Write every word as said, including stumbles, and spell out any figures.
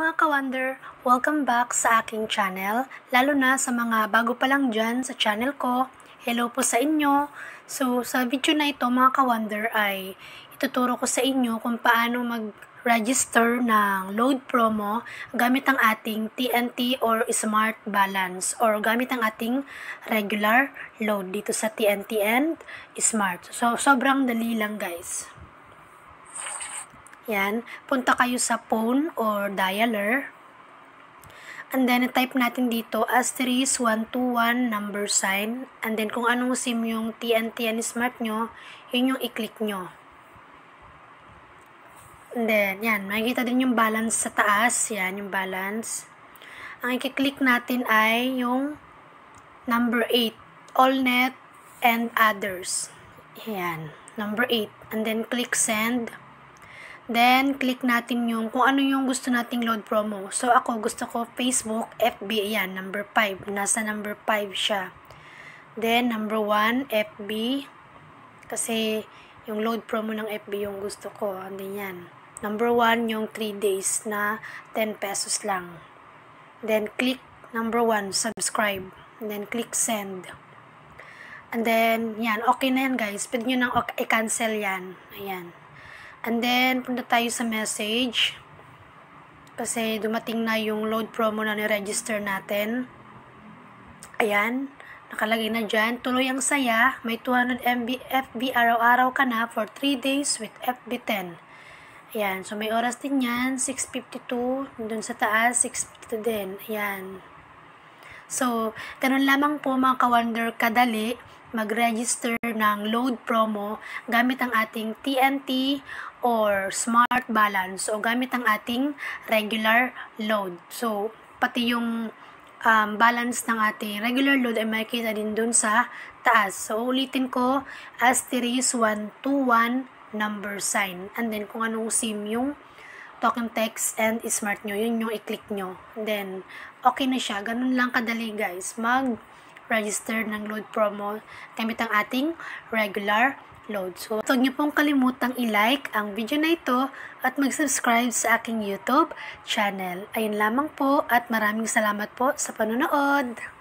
mga ka-wonder! Welcome back sa aking channel, lalo na sa mga bago pa lang dyan sa channel ko. Hello po sa inyo! So, sa video na ito mga ka-wonder ay ituturo ko sa inyo kung paano mag-register ng load promo gamit ang ating T N T or Smart Balance or gamit ang ating regular load dito sa T N T and Smart. So, sobrang dali lang guys. Yan, punta kayo sa phone or dialer. And then, type natin dito asterisk one two one number sign. And then, kung anong SIM yung T N T and Smart nyo, yun yung i-click nyo. And then, yan, makikita din yung balance sa taas. Yan, yung balance. Ang i-click natin ay yung number eight, AllNet and Others. Yan, number eight. And then, click Send. Then, click natin yung kung ano yung gusto nating load promo. So, ako gusto ko Facebook, F B, yan, number five. Nasa number five siya. Then, number one, F B. Kasi, yung load promo ng F B yung gusto ko. And then, yan. Number one, yung three days na ten pesos lang. Then, click number one, subscribe. And then, click send. And then, yan, okay na yan guys. Pwede nyo nang i-cancel yan. Ayan. And then, punta tayo sa message. Kasi dumating na yung load promo na ni-register natin. Ayan. Nakalagay na dyan. Tuloy ang saya. May two hundred M B F B araw-araw ka na for three days with F B ten. Ayan. So, may oras din yan. six fifty-two. Doon sa taas, six fifty-two din. Ayan. So, ganun lamang po mga ka-wonder kadali mag-register ng load promo gamit ang ating T N T or Smart Balance o gamit ang ating regular load. So, pati yung um, balance ng ating regular load ay makikita din dun sa taas. So, ulitin ko, asterisk one two one number sign. And then, kung anong SIM yung Talking Text and Smart nyo, yun yung i-click nyo. Then, okay na siya. Ganun lang kadali guys. Mag-register ng load promo gamit ang ating regular load. So, huwag nyo pong kalimutang i-like ang video na ito at mag-subscribe sa aking YouTube channel. Ayun lamang po at maraming salamat po sa panonood.